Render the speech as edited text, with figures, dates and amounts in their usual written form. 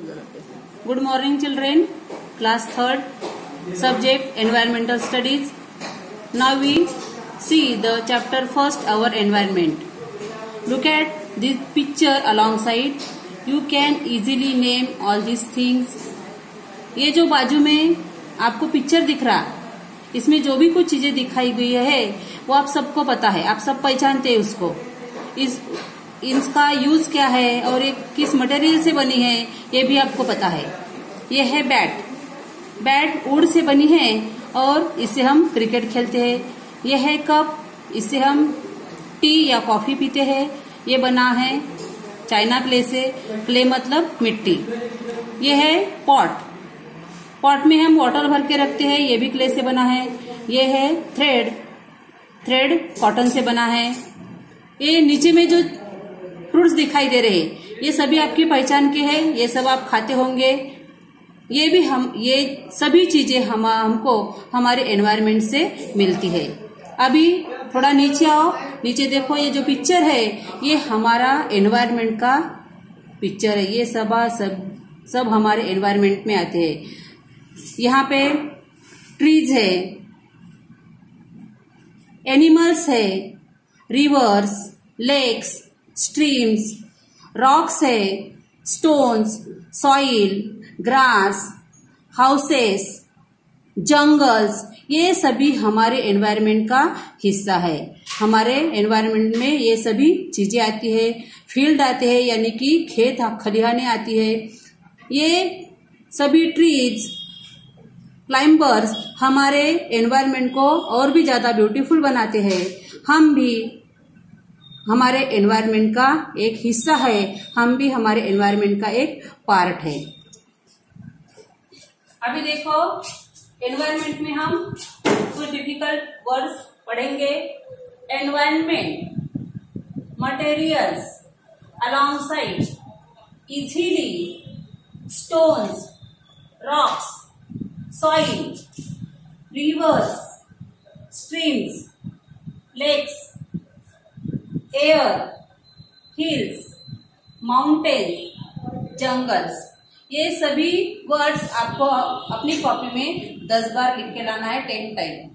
Good morning, children. Class 3rd, subject Environmental Studies. Now we see the chapter 1st, our environment. Look at this picture alongside. You can easily name all these things. ये जो बाजू में आपको picture दिख रहा, इसमें जो भी कुछ चीजें दिखाई गई है वो आप सबको पता है, आप सब पहचानते हैं उसको. इसका यूज क्या है और ये किस मटेरियल से बनी है ये भी आपको पता है. ये है बैट. बैट वुड से बनी है और इससे हम क्रिकेट खेलते हैं. ये है कप, इससे हम टी या कॉफी पीते हैं. ये बना है चाइना क्ले से. क्ले मतलब मिट्टी. ये है पॉट. पॉट में हम वाटर भर के रखते हैं, ये भी क्ले से बना है. ये है थ्रेड. थ्रेड कॉटन से बना है. ये नीचे में जो फ्रूट्स दिखाई दे रहे हैं ये सभी आपकी पहचान के हैं, ये सब आप खाते होंगे. ये सभी चीजें हमको हमारे एनवायरनमेंट से मिलती है. अभी थोड़ा नीचे आओ. नीचे देखो, ये जो पिक्चर है ये हमारा एनवायरनमेंट का पिक्चर है. ये सब हमारे एनवायरनमेंट में आते हैं. यहाँ पे ट्रीज है, एनिमल्स है, रिवर्स, लेक्स, स्ट्रीम्स, रॉक्स है, stones, soil, grass, houses, jungles, ये सभी हमारे एनवायरनमेंट का हिस्सा है. हमारे एनवायरनमेंट में ये सभी चीजें आती है. फील्ड आते हैं यानी कि खेत खलिहानें आती है. ये सभी ट्रीज, क्लाइंबर्स हमारे एनवायरनमेंट को और भी ज्यादा ब्यूटीफुल बनाते हैं. हम भी हमारे एनवायरनमेंट का एक हिस्सा है. हम भी हमारे एनवायरनमेंट का एक पार्ट है. अभी देखो, एनवायरनमेंट में हम कुछ डिफिकल्ट वर्ड्स पढ़ेंगे. Environment, materials, alongside, easily, stones, rocks, soil, rivers, streams, lakes, air, hills, mountains, jungles. ये सभी वर्ड्स आपको अपनी कॉपी में 10 बार लिख के लाना है 10 टाइम.